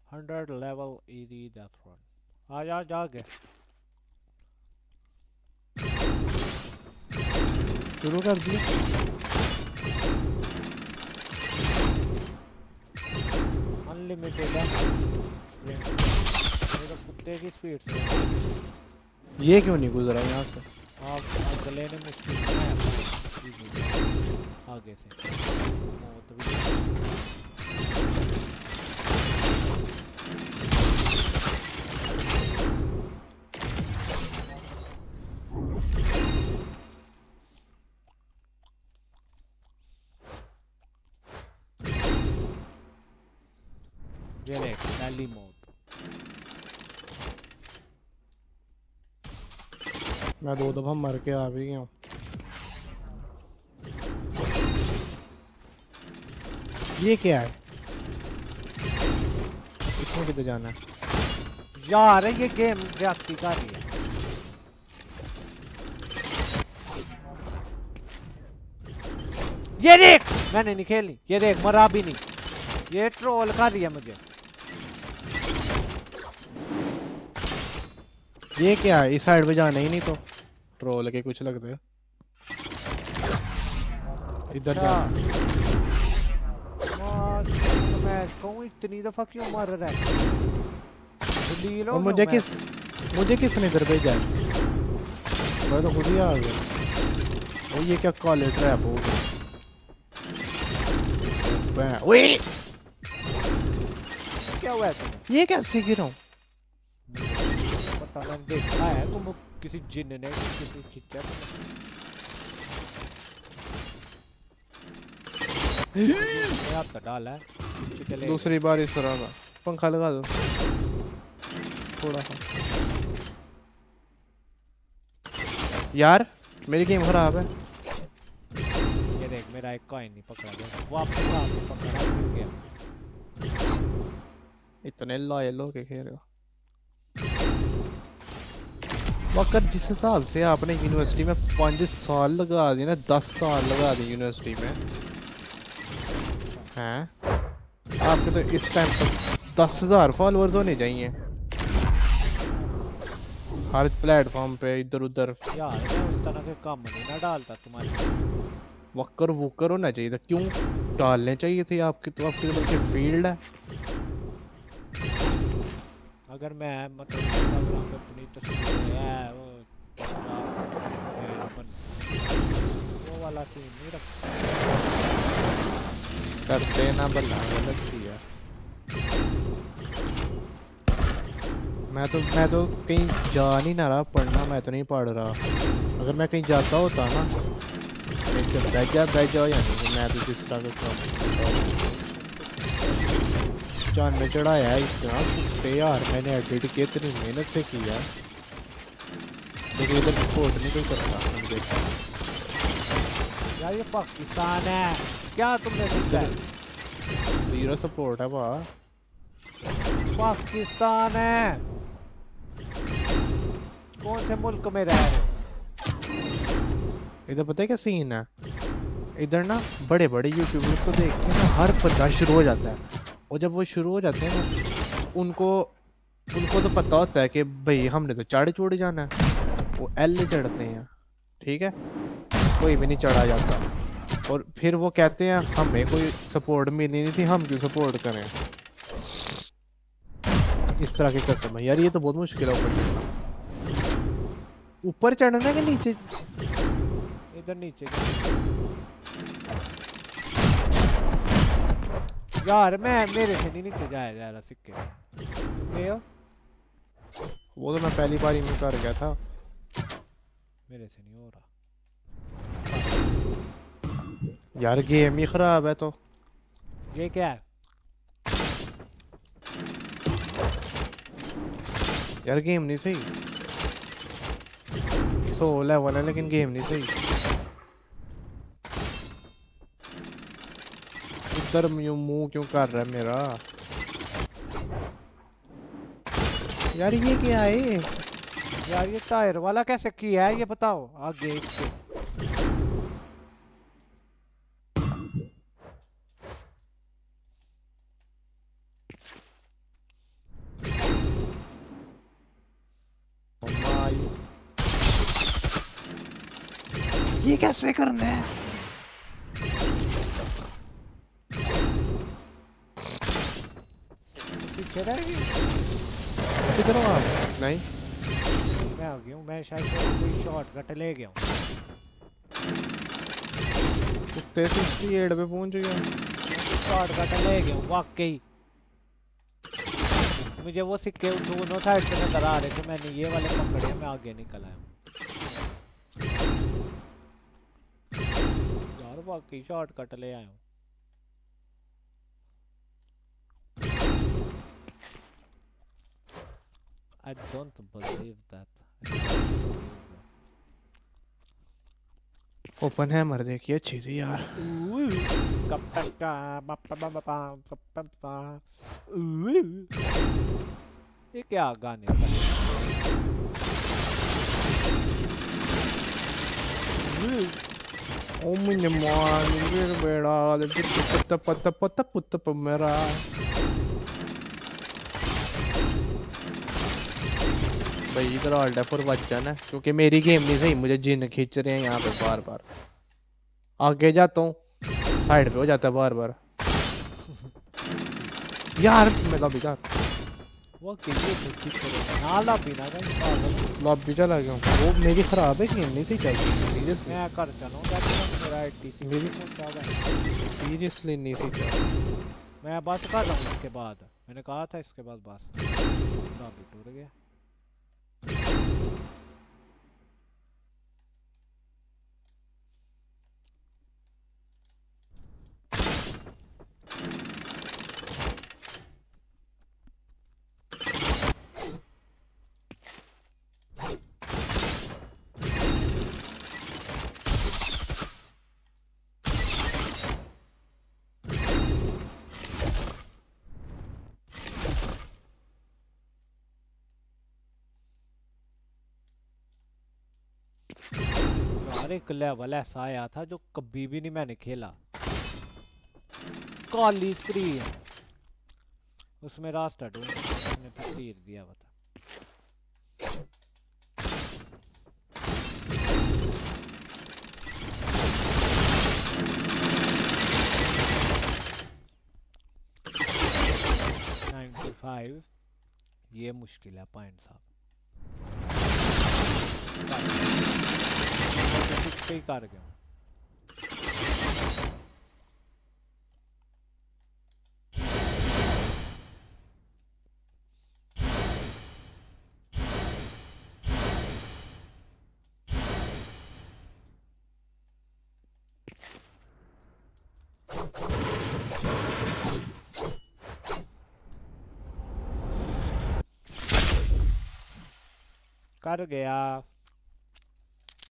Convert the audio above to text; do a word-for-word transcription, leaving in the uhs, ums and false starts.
Hundred level easy death run. आ जा जागे शुरू कर दिया। अनलिमिटेड है मेरे कुत्ते की स्पीड से। ये क्यों नहीं गुजरा यहाँ से? आप अगले ने मुश्किल बनाया आगे से मौत भी। ये देख पहली मौत। मैं दो दफा मर के आ भी गया हूँ। ये क्या है? इसमें किधर जाना है? यार ये गेम जाती कर रही है। ये देख मैंने नहीं खेली। ये देख मरा भी नहीं। ये ट्रोल कर रही है मुझे। ये क्या है? इस साइड पे जाना ही नहीं तो ट्रोल के कुछ लगते हैं। इधर जा। मैं कहूँ इतनी दफा क्यों मर रहा है? और मुझे किस मुझे किसने इधर भेजा है? मैं तो खुद ही आ गया। और ये क्या कॉलेज ट्रैप हो गया? ओए क्या हुआ है तुम्हें? ये कैसे गिरा हूँ? पता नहीं देखा है तुम किसी जिन ने किसी खींचा। हाथ डाला है। दूसरी बार इस तरह का पंखा लगा दो थोड़ा सा। यार मेरी गेम खराब है। ये देख मेरा एक कॉइन नहीं पकड़ा गया। वापस हाथ पकड़ा फिर गया। इतने लॉयल हो के खेल रहे हो। वक्त जिस हिसाब से आपने यूनिवर्सिटी में पाँच साल लगा दिए ना, दस साल लगा दिए यूनिवर्सिटी में हैं, आपके तो इस टाइम पर दस हजार फॉलोअर्स होने चाहिए हर प्लेटफॉर्म पे इधर उधर। यार मैं उस तरह के काम नहीं ना डालता तुम्हारे। वक्कर वुकर होना चाहिए था। क्यों डालने चाहिए थे आपके? तो आपके तो फील्ड है। अगर मैं मतलब इंस्टाग्राम पे अपनी तस्वीर है वो वो वाला सीन नहीं रखता करते ना बल्ला गलत किया। मैं तो मैं तो कहीं जा नहीं ना रहा पढ़ना। मैं तो नहीं पढ़ रहा। अगर मैं कहीं जाता होता ना बैठ जा बैठ जाओ या नहीं, मैं तो जिस तरह का जान में चढ़ाया है इतना कुत्ते यार। मैंने एडिट किया इतनी मेहनत से किया लेकिन इधर सपोर्ट नहीं कोई करता। देखा यार ये पाकिस्तान है क्या तुमने सीखा है? जीरो सपोर्ट है वाह। पाकिस्तान है। कौन से मुल्क में रह रहे हो? इधर पता है क्या सीन है? इधर ना बड़े बड़े यूट्यूबर्स को देख के ना हर बंदा शुरू हो जाता है। और जब वो शुरू हो जाते हैं ना उनको उनको तो पता होता है कि भाई हमने तो चढ़ चढ़ जाना है। वो एल चढ़ते हैं ठीक है, कोई भी नहीं चढ़ा जाता। और फिर वो कहते हैं हमें कोई सपोर्ट मिली नहीं थी, हम क्यों सपोर्ट करें। इस तरह के कसम है यार। ये तो बहुत मुश्किल है ऊपर चढ़ना। ऊपर चढ़ना के नीचे इधर नीचे यार मैं मेरे से नहीं नीचे जाया जा रहा सिक्के ले। वो तो मैं पहली बार ही में कर गया था। मेरे से नहीं हो रहा यार गेम ही खराब है। तो ये क्या है? यार गेम नहीं सही। सो लेवल है लेकिन गेम नहीं सही। इधर मुंह क्यों कर रहा है मेरा? यार ये क्या है? यार ये टायर वाला कैसे किया है ये बताओ आगे इसके। ये कैसे करना है? पीछे रह गई। किधर हो आप? नहीं मैं आ गया हूँ, मैं शायद कोई शॉर्टकट ले गया हूँ। कुत्ते सिक्सटी एट पे पहुंच गया। शॉर्टकट ले गया हूँ वाकई। मुझे वो सिक्के दोनों साइड से नजर आ रहे थे, मैंने ये वाले पकड़े, मैं आगे निकल आया हूँ। यार वाकई शॉर्टकट ले आया हूँ। I don't believe that. Oppenheimer देखिए अच्छी थी यार। ये क्या गाने का? ओ मुझे मान मेरे बेड़ा दे पत्ता पत्ता पत्ता पत्ता मेरा। भाई इधर ऑल्ट है फॉर बच्चा ना, क्योंकि मेरी गेम नहीं सही, मुझे जिन खींच रहे हैं यहाँ पे बार बार। आगे जाता हूँ साइड पे हो जाता है बार बार। यार मैं लॉबी जा वो किसी को ठीक करो ना, लॉबी ना कर, लॉबी चला गया हूँ। वो मेरी खराब है, गेम नहीं सही चल रही। मैं कर चलूँगा मेरा टीसी मेरी ज़्यादा सीरियसली नहीं सही चल। मैं बस कर रहा हूँ इसके बाद, मैंने कहा था इसके बाद बस लॉबी टूट गया। एक लेवल ऐसा आया था जो कभी भी नहीं मैंने खेला, काली स्क्रीन, उसमें रास्ता ढूंढ मैंने तो तीर दिया हुआ था। नाइन्टी फाइव ये मुश्किल है पॉइंट साहब। ही कर गया कर गया।